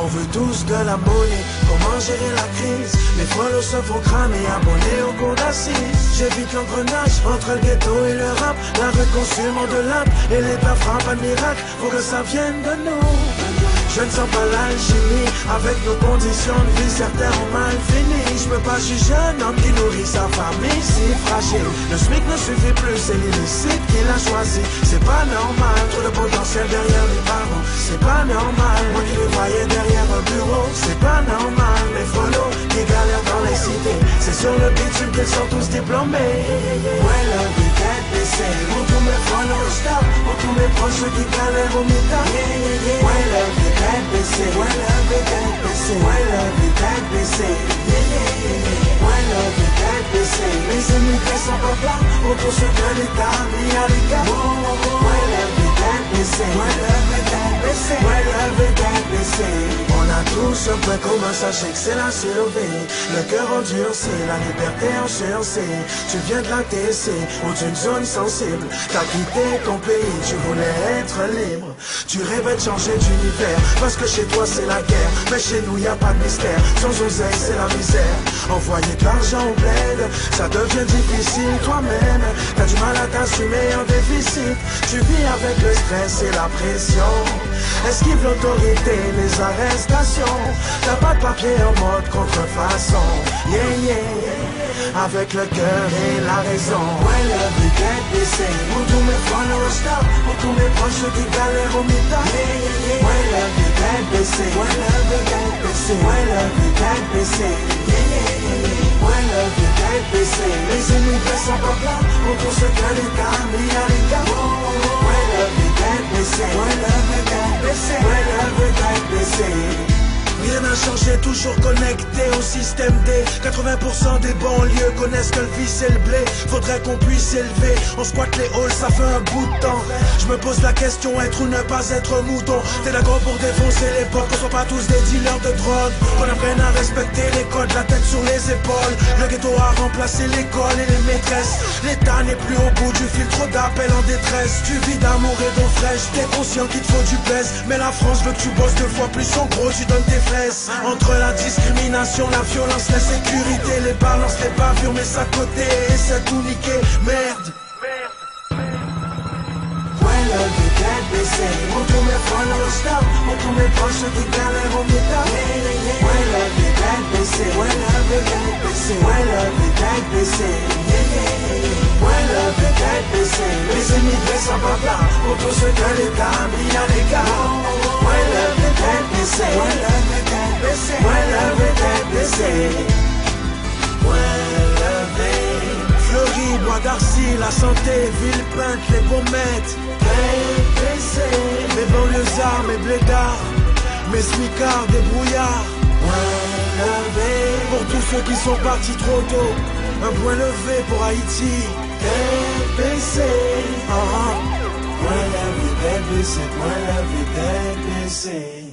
veut tous de la monnaie, comment gérer la crise? Les follow se font cramer, abonnés au cours d'assises. J'évite l'engrenage entre le ghetto et le rap. La rue consume de l'âme et l'État frappe un miracle. Faut que ça vienne de nous. Je ne sens pas l'alchimie avec nos conditions de vie, certains ont mal fini. Je peux pas juger un homme qui nourrit sa famille si fragile. Le SMIC ne suffit plus, c'est l'illicite qu'il a choisi. C'est pas normal, trop de potentiel derrière les barreaux. C'est pas normal, moi qui les voyais derrière un bureau. C'est pas normal, mes follow qui galèrent dans les cités. C'est sur le bitume qu'ils sont tous diplômés. Ouais, la vie tête baissée, pour tous mes follow stop, pour tous mes proches qui galèrent au mi-temps. Ouais, la vie tête baissée, ouais, la vie tête baissée, ouais, la vie tête baissée. Ouais, la vie tête baissée, les immigrés sont pas plats, pour tous ceux que l'État a mis à l'écart. Ouais, la vie tête baissée, ouais, la vie tête baissée, ouais, la vie tête baissée. On a tous un point commun, sachez que c'est la survie. Le cœur endurci, la liberté en sursis. Tu viens de la TC ou d'une zone sensible. T'as quitté ton pays, tu voulais être libre. Tu rêvais de changer d'univers, parce que chez toi c'est la guerre. Mais chez nous y a pas de mystère, sans oseille c'est la misère. Envoyer de l'argent au bled, ça devient difficile toi-même. T'as du mal à t'assumer en déficit. Tu vis avec le stress et la pression. Esquive l'autorité, les arrestations. T'as pas de papier en mode contrefaçon. Avec le cœur et la raison. Ouais, la vie tête baissée, pour tous mes followers stop, pour tous mes proches qui galèrent au mi-temps. Ouais, la vie tête baissée, ouais, la vie tête baissée, ouais, la vie tête baissée. Ouais, la vie tête baissée, les immigrés sont pas plats, pour tous ceux que l'État a mis à l'écart. Ouais, la vie tête baissée, ouais, la vie tête baissée, ouais, la vie tête baissée. Rien n'a changé, toujours connecté au système D. 80% des banlieues connaissent que le vice et le blé. Faudrait qu'on puisse élever, on squatte les halls, ça fait un bout de temps. Je me pose la question, être ou ne pas être mouton. T'es d'accord pour défoncer les potes, qu'on soit pas tous des dealers de drogue. Qu'on apprenne à respecter les codes, la tête sur les épaules. Le ghetto a remplacé l'école et les maîtresses. L'État n'est plus au bout du fil, trop d'appels en détresse. Tu vis d'amour et d'eau fraîche, t'es conscient qu'il te faut du pèse. Mais la France veut que tu bosses 2 fois plus, en gros tu donnes tes fesses. Entre la discrimination, la violence, l'insécurité, les balances, les bavures, mais à côté, et c'est tout niqué, merde. Ouais, la vie tête baissée, pour tous mes followers stop, pour tous mes proches qui galèrent au mi-temps. Ouais, la vie tête baissée, ouais, la vie tête baissée, ouais, la vie tête baissée. Ouais, la vie tête baissée, les immigrés sont pas plats, pour tous ceux que l'État a mis à l'écart. Ouais, la vie tête baissée, ouais, la vie tête baissée, ouais, la vie tête baissée. Ouais, la vie. Fleury, Bois d'Arcy, la santé, Villepinte, les Baumettes. Tête baissée. Mes banlieusards, mes blédards, mes smicards, des brouillards. Ouais, la vie. Pour tous ceux qui sont partis trop tôt, un point levé pour Haïti. Tête baissée. Ouais, la vie tête baissée, ouais, la vie tête baissée.